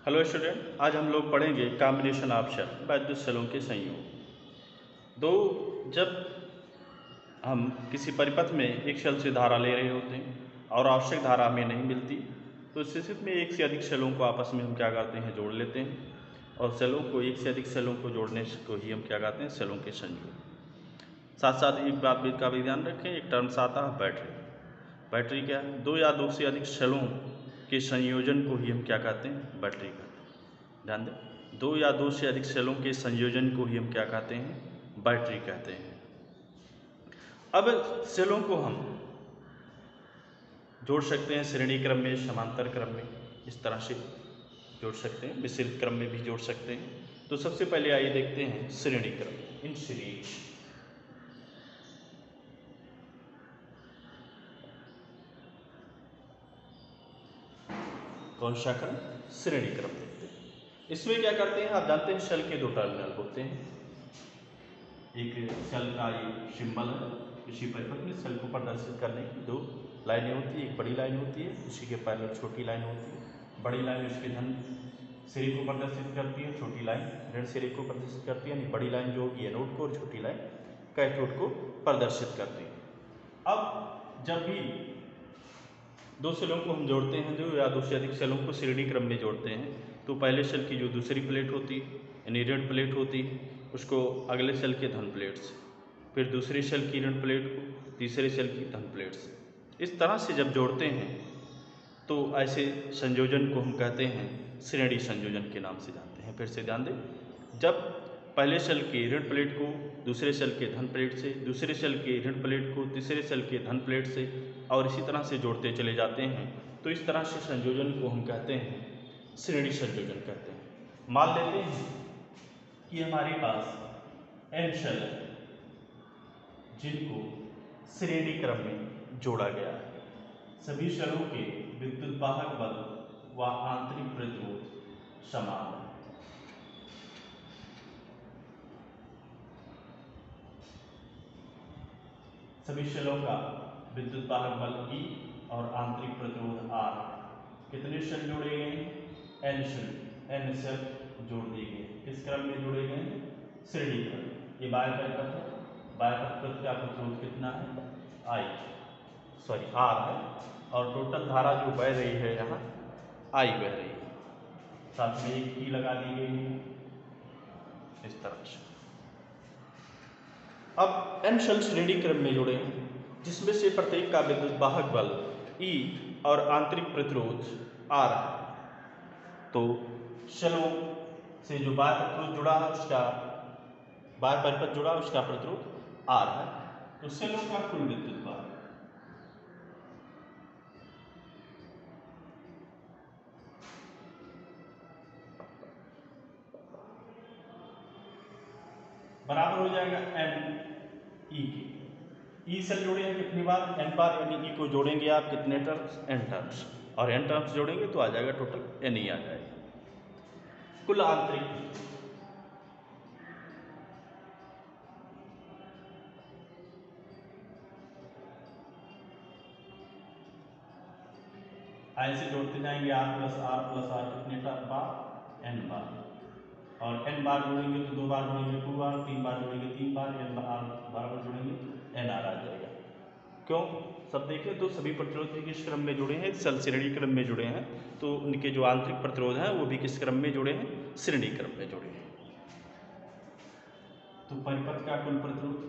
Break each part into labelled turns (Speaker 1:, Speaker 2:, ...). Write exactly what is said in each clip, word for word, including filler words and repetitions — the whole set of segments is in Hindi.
Speaker 1: हेलो स्टूडेंट, आज हम लोग पढ़ेंगे कॉम्बिनेशन ऑफ शेल वैद्युत शेलों के संयोग। दो जब हम किसी परिपथ में एक शेल से धारा ले रहे होते हैं और आवश्यक धारा हमें नहीं मिलती, तो इस स्थिति में एक से अधिक शेलों को आपस में हम क्या करते हैं, जोड़ लेते हैं। और शेलों को एक से अधिक शेलों को जोड़ने को ही हम क्या कहते हैं, शेलों के संयोग। साथ साथ एक बात का भी ध्यान रखें, एक टर्म्स आता है बैटरी। बैटरी क्या है? दो या दो से अधिक शेलों के संयोजन को ही हम क्या कहते हैं, बैटरी कहते हैं। ध्यान दें, दो या दो से अधिक शेलों के संयोजन को ही हम क्या कहते हैं, बैटरी कहते हैं। अब शेलों को हम जोड़ सकते हैं श्रेणी क्रम में, समांतर क्रम में, इस तरह से जोड़ सकते हैं, मिश्रित क्रम में भी जोड़ सकते हैं। तो सबसे पहले आइए देखते हैं श्रेणी क्रम, इन सीरीज। कौन सा क्रम? श्रेणी क्रम देखते हैं। इसमें क्या करते हैं, आप जानते हैं शेल के दो टर्मिनल होते हैं। एक शेल का ये सिंबल है, इसी परिपथ में शेल को प्रदर्शित करने की दो लाइनें होती है। एक बड़ी लाइन होती है, उसी के पैरेलल छोटी लाइन होती है। बड़ी लाइन उसके धन सिरे को प्रदर्शित करती है, छोटी लाइन ऋण सिरे को प्रदर्शित करती है। यानी बड़ी लाइन जो होगी एनोड को और छोटी लाइन कैथोड को प्रदर्शित करती है। अब जब भी दो शेलों को हम जोड़ते हैं, जो या दो से अधिक शेलों को श्रेणी क्रम में जोड़ते हैं, तो पहले शेल की जो दूसरी प्लेट होती है यानी ऋण प्लेट होती है, उसको अगले शेल के धन प्लेट से, फिर दूसरे शेल की ऋण प्लेट को तीसरे शेल की धन प्लेट से, इस तरह से जब जोड़ते हैं तो ऐसे संयोजन को हम कहते हैं श्रेणी संयोजन के नाम से जानते हैं। फिर से ध्यान दें, जब पहले शेल की ऋण प्लेट को दूसरे शेल के धन प्लेट से, दूसरे शेल की ऋण प्लेट को तीसरे शेल के धन प्लेट से, और इसी तरह से जोड़ते चले जाते हैं, तो इस तरह से संयोजन को हम कहते हैं श्रेणी संयोजन कहते हैं। मान लेते हैं कि हमारे पास एन शेल है जिनको श्रेणी क्रम में जोड़ा गया है। सभी शेलों के विद्युत वाहक बल व आंतरिक प्रतिरोध समान है। सभी शेलों का विद्युत वाहक बल E और आंतरिक प्रतिरोध R। कितने शेल जोड़े गए हैं? एन शेल, एन शेल जोड़ दिए गए। किस क्रम में जोड़े गए हैं? श्रेणी क्रम। ये बाह्य परिपथ है, बाह्य परिपथ का प्रतिरोध कितना है? I, सॉरी R है, और टोटल धारा जो बह रही है यहाँ I बह रही है। साथ में एक की लगा दी गई है इस तरह से। अब एन शेल श्रेणी क्रम में जुड़े हैं, जिसमें से प्रत्येक का विद्युत वाहक बल E और आंतरिक प्रतिरोध R है। तो शेलों से जो बाह्य प्रतिरोध जुड़ा है, उसका बाह्य परिपथ जुड़ा, उसका प्रतिरोध R है। तो शेलों का कुल विद्युत वाहक बराबर हो जाएगा एन ई के। ई शेल जोड़े हैं कितनी बार? एन बार, यानी ई को जोड़ेंगे आप कितने टर्म्स? एन टर्म्स, और एन टर्म्स जोड़ेंगे तो आ जाएगा टोटल एन ई आ जाएगा। कुल आंतरिक ऐसे जोड़ते जाएंगे, R plus R plus R कितने बार? एन बार, और एन बार जोड़ेंगे तो दो बार जोड़ेंगे टू बार, तीन बार जोड़ेंगे तीन बार, एन बार बराबर जोड़ेंगे तो एन आर आ जाएगा। क्यों? सब देखें तो सभी प्रतिरोध किस क्रम में जुड़े हैं? शेल श्रेणी क्रम में जुड़े हैं। तो उनके जो आंतरिक प्रतिरोध हैं वो भी किस क्रम में जुड़े हैं? श्रेणी क्रम में जुड़े हैं। तो परिपथ का कुल प्रतिरोध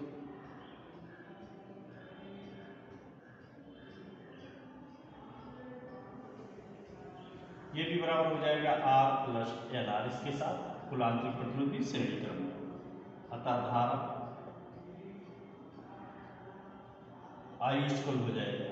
Speaker 1: ये भी बराबर हो जाएगा आर प्लस एन आर। इसके साथ कुल आंतरिक प्रतिरोध भी श्रेणी क्रम में, अतः धारा आई इक्वल हो जाएगा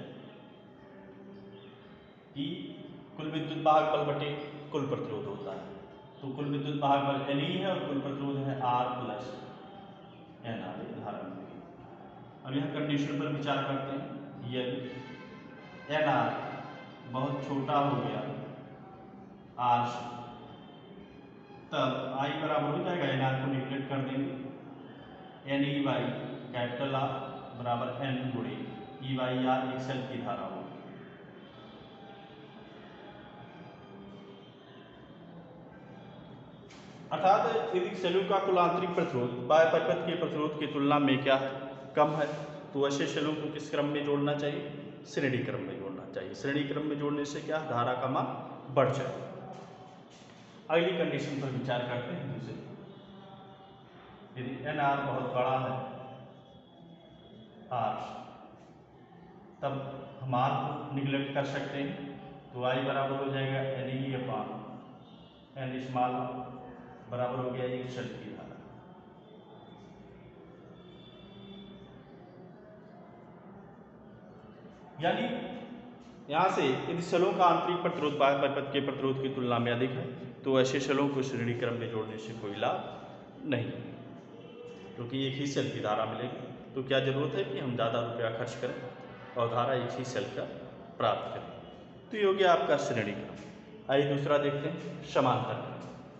Speaker 1: ई कुल विद्युत वाहक बल बटे कुल प्रतिरोध होता है। तो कुल विद्युत वाहक बल एन ई है और कुल प्रतिरोध है आर प्लस एन आर, धारा में। अब यह कंडीशन पर विचार करते हैं, यदि एन आर बहुत छोटा हो गया आर से, तब आई बराबर हो जाएगा, एन आर को निगलेक्ट कर देंगे, N E by capital R बराबर एन गुणे ई बाई आर, एक शेल की धारा होगी। अर्थात यदि सेलों का कुल आंतरिक प्रतिरोध बाह्य परिपथ के प्रतिरोध की तुलना में क्या कम है, तो ऐसे सेलों को किस क्रम में जोड़ना चाहिए? श्रेणी क्रम में जोड़ना चाहिए। श्रेणी क्रम में जोड़ने से क्या धारा का मान बढ़ जाए। अगली कंडीशन पर विचार करते हैं दूसरी, यदि एन आर बहुत बड़ा है आर, तब हम आर को निगलेक्ट कर सकते हैं, तो आई बराबर हो जाएगा N E upon N small बराबर हो गया एक शेल की धारा। यानी यहां से यदि शेलों का आंतरिक प्रतिरोध बाह्य परिपथ के प्रतिरोध की तुलना में अधिक है, तो ऐसे शेलों को श्रेणी क्रम में जोड़ने से कोई लाभ नहीं, क्योंकि तो एक ही सेल की धारा मिलेगी। तो क्या जरूरत है कि हम ज़्यादा रुपया खर्च करें और धारा एक ही सेल का प्राप्त करें। तो ये हो गया आपका श्रेणी क्रम। आइए दूसरा देखते हैं, समांतर क्रम।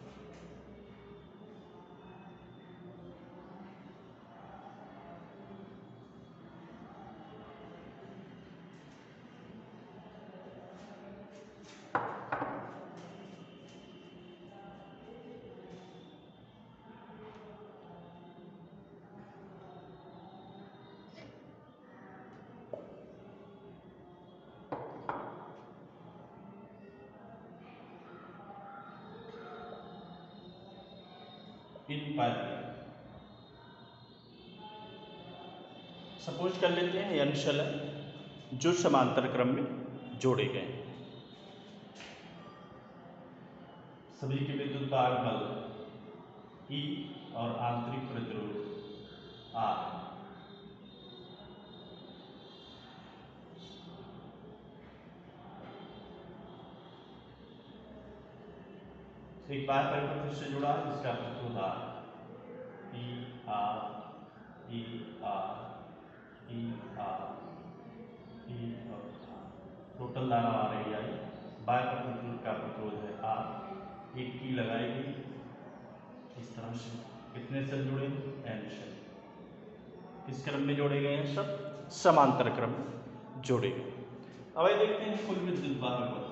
Speaker 1: इन पाइपलाइन सपोज कर लेते हैं एन शेल है जो समांतर क्रम में जोड़े गए हैं। सभी के विद्युत भाग बल ई और आंतरिक प्रतिरोध आर। एक बाह्य परिपथ से जुड़ा है जिसका प्रतिरोध R, E R E R E R E और टोटल धारा आ रही है। बाह्य प्रतिरोध का प्रतिरोध है आर। एक की लगाई गई इस तरह से। कितने सेल जुड़े? N cell. किस क्रम में जोड़े गए हैं? सब समांतर क्रम में जोड़े गए। अब आइए देखते हैं कुल विद्युत वाहक बल।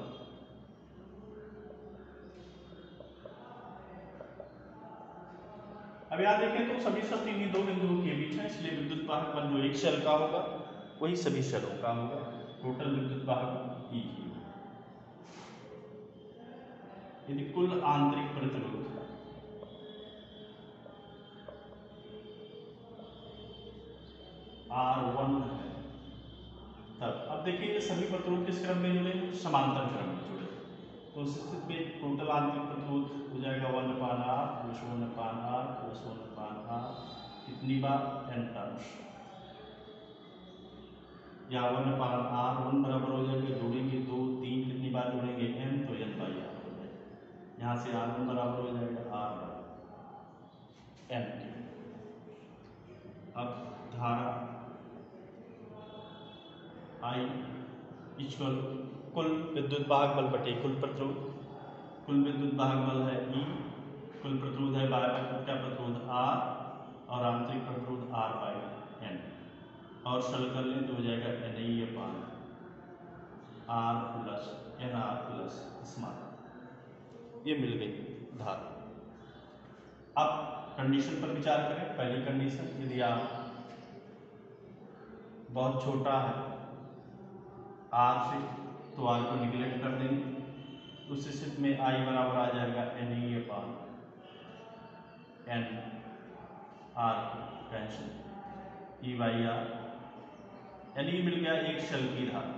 Speaker 1: अब यहाँ देखें तो सभी सब इन्हीं दो बिंदुओं के बीच है, इसलिए विद्युत वाहक बल जो एक शेल का होगा वही सभी शेलों का होगा। टोटल विद्युत वाहक ई। यदि कुल आंतरिक प्रतिरोध आर वन है, तब अब देखिए सभी प्रतिरोध किस क्रम में जुड़े? समांतर क्रम में जुड़े। तो उस स्थिति में टोटल आंतरिक प्रतिरोध हो जाएगा one upon R plus one upon R plus one upon R. कितनी बार? N terms. या वन अपान आर वन बराबर हो जाएगा, जोड़ेंगे दो तीन, कितनी बार जोड़ेंगे? एन, तो एन बाई आर हो जाएगा। यहाँ से आर वन बराबर हो जाएगा आर बाई एन। अब धारा आई इक्वल कुल विद्युत वाहक बल बटे कुल प्रतिरोध। कुल विद्युत वाहक बल है ई, कुल प्रतिरोध है बाह्य परिपथ का प्रतिरोध आर और आंतरिक प्रतिरोध आर बाई एन। और सरल कर लें तो हो जाएगा N E upon R plus N R plus small. ये मिल गई धारा। अब कंडीशन पर विचार करें। पहली कंडीशन, यदि आप बहुत छोटा है आर से, तो आर को निगलेक्ट कर देंगे। उस स्थिति में आई बराबर आ जाएगा N E upon N R cancel E by R. N E मिल गया एक शेल की धारा।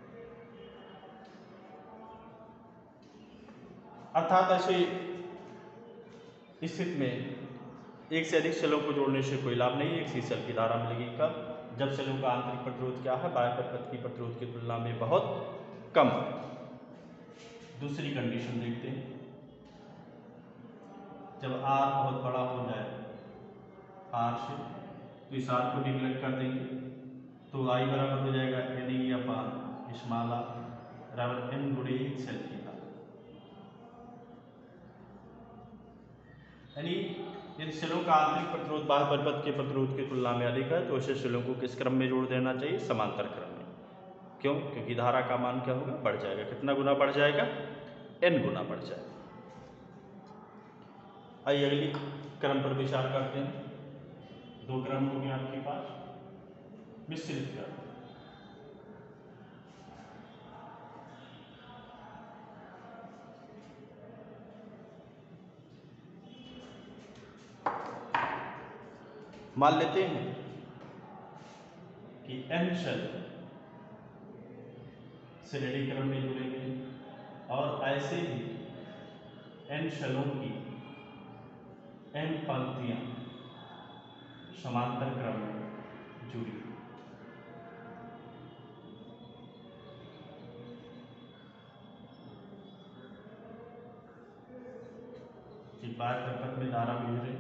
Speaker 1: अर्थात ऐसे स्थिति में एक से अधिक शेलों को जोड़ने से कोई लाभ नहीं है, एक सी शेल की धारा मिलेगी। कब? जब शेलों का आंतरिक प्रतिरोध क्या है? बाह्य परिपथ की प्रतिरोध की तुलना में बहुत कम है। दूसरी कंडीशन देखते हैं, जब आर बहुत बड़ा हो जाए आर से, तो इस आर को निगलेक्ट कर देंगे, तो आई बराबर हो जाएगा N E upon small R बराबर एन गुणे एक शेल की धारा। यानी यदि शेलों का आंतरिक प्रतिरोध बाह्य परिपथ के प्रतिरोध की तुलना में अधिक है, तो ऐसे शेलों को किस क्रम में जोड़ देना चाहिए? समांतर क्रम में। क्यों? क्योंकि धारा का मान क्या होगा? बढ़ जाएगा। कितना गुना बढ़ जाएगा? एन गुना बढ़ जाएगा। आइए अगली क्रम पर विचार करते हैं। दो क्रम हो गए आपके पास। मिश्रित क्रम, मान लेते हैं कि n शेल श्रेणी क्रम में जुड़ेंगे और ऐसे ही n शेलों की n पंक्तियां समांतर क्रम में जुड़ी। एक बार परिपथ में धारा भेज रही,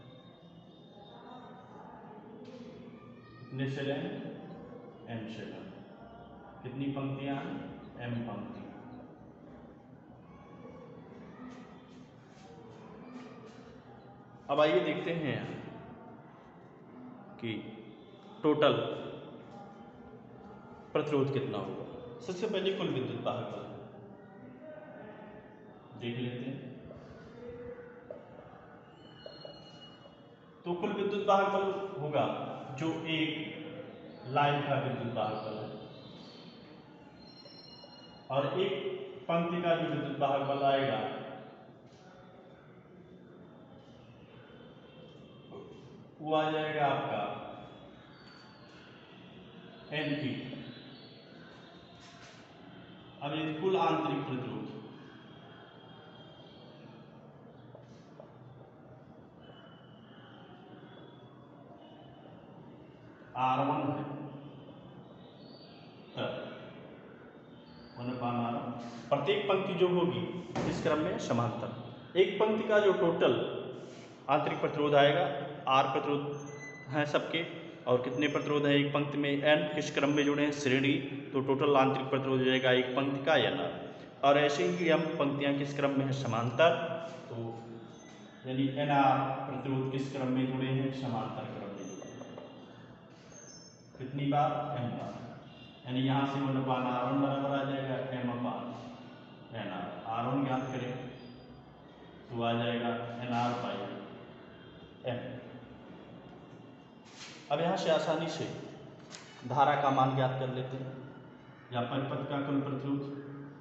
Speaker 1: कितने शेल हैं? n cell. कितनी पंक्तियां हैं? m पंक्ति। अब आइए देखते हैं कि टोटल प्रतिरोध कितना होगा। सबसे पहले कुल विद्युत वाहक बल देख लेते हैं। तो कुल विद्युत वाहक बल होगा जो एक लाइन का विद्युत वाहक बल है और एक पंक्ति का जो विद्युत वाहक बल आएगा वो आ जाएगा आपका एन पी। अब ये कुल आंतरिक प्रतिरोध आर वन है, वन अपान आर वन। प्रत्येक पंक्ति जो होगी इस क्रम में समांतर। एक पंक्ति का जो टोटल आंतरिक प्रतिरोध आएगा, आर प्रतिरोध हैं सबके, और कितने प्रतिरोध हैं एक पंक्ति में? एन। किस क्रम में जुड़े हैं? श्रेणी। तो टोटल आंतरिक प्रतिरोध हो जाएगा एक पंक्ति का एन आर। और ऐसे ही हम पंक्तियां किस क्रम में है? समांतर। तो यानी एन आर प्रतिरोध किस क्रम में जुड़े हैं? समांतर क्रम में जुड़े हैं। कितनी बार? एन बार। यानी यहाँ से वन अपान आर वन बराबर आ जाएगा M upon N R. R one ज्ञात करें तो आ जाएगा एन आर बाई एम। अब यहाँ से आसानी से धारा का मान ज्ञात कर लेते हैं या परिपथ का कुल प्रतिरोध।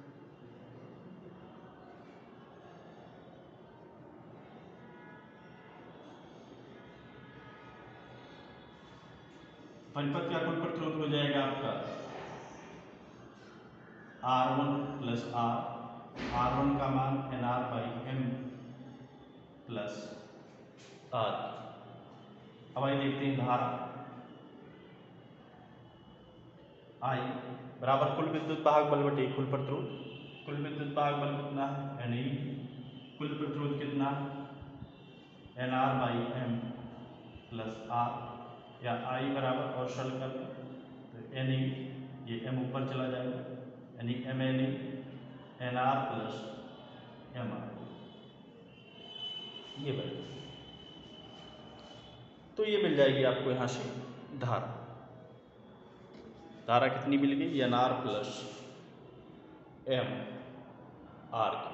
Speaker 1: परिपथ का कुल प्रतिरोध हो जाएगा आपका R one plus R. R one का मान N R by M plus R. अब आइए देखते हैं धारा आई बराबर कुल विद्युत वाहक बल बटे कुल प्रतिरोध। कुल विद्युत वाहक बल कितना है? N E. कुल प्रतिरोध कितना है? N R by M plus R. या आई बराबर और सरल कर तो एन ई, ये एम ऊपर चला जाएगा, यानी M N E N R plus M R, ये बनेगा। तो ये मिल जाएगी आपको यहाँ से धारा। धारा कितनी मिल गई? N R plus M R की।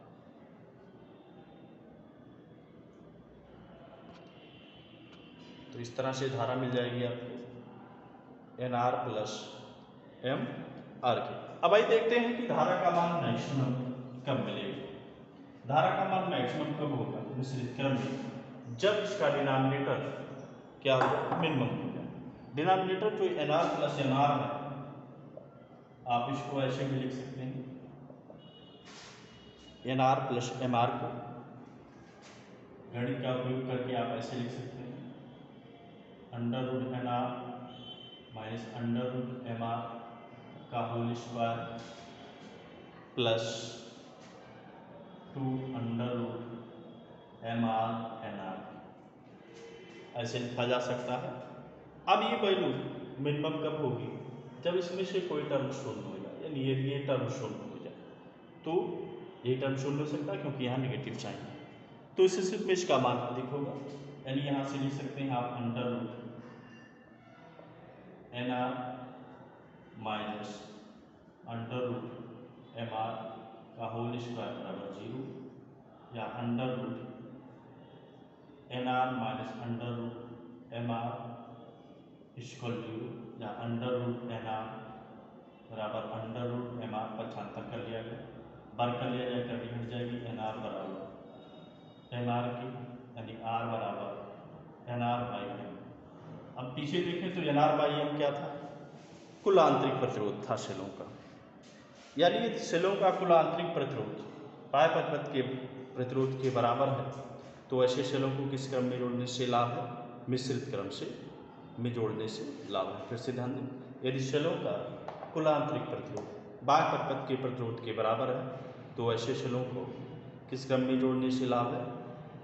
Speaker 1: तो इस तरह से धारा मिल जाएगी आपको N R plus M R की। अब आइए देखते हैं कि धारा का मान मैक्सिमम कब मिलेगा। धारा का मान मैक्सिमम कब होगा? मिश्रित क्रम में, जब इसका डिनोमिनेटर क्या होगा? मिनिमम हो जाए। डिनोमिनेटर जो N R plus M R है, आप इसको ऐसे भी लिख सकते हैं, N R plus M R को गणित का उपयोग करके आप ऐसे लिख सकते हैं, under root N R minus under root M R का whole square plus two under root M R N R, ऐसे लिखा जा सकता है। अब ये वैल्यू मिनिमम कब होगी? जब इसमें से कोई टर्म शून्य हो जाए, यानी यदि ये टर्म शून्य हो जाए तो ये टर्म शून्य हो सकता है क्योंकि यहाँ नेगेटिव साइन है, तो इस स्थिति में इसका मान अधिक होगा। यानी यहाँ से लिख सकते हैं आप under root N R minus under root M R का होल स्क्वायर बराबर जीरो, या under root N R minus under root M R equal to या अंडर रूट एन आर बराबर अंडर रूट एम आर पक्षांतर कर लिया गया, बार कर लिया जाए करनी हट जाएगी, एन आर बराबर एन आर की यानी आर बराबर एन आर बाई एम। अब पीछे देखें तो एन आर बाई एम क्या था, कुल आंतरिक प्रतिरोध था सेलों का, यानी सेलों का कुल आंतरिक प्रतिरोध पाए परिपथ के प्रतिरोध के बराबर है। तो ऐसे सेलों को किस क्रम में जोड़ने से लाभ है, मिश्रित क्रम से में जोड़ने से लाभ है। फिर से ध्यान दें, यदि सेलों का कुल आंतरिक प्रतिरोध बाह्य परिपथ के प्रतिरोध के बराबर है तो ऐसे सेलों को किस क्रम में जोड़ने से लाभ है,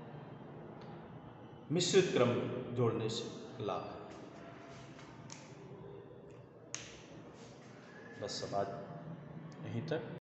Speaker 1: मिश्रित क्रम में जोड़ने से लाभ है। बस अब आज यहीं तक।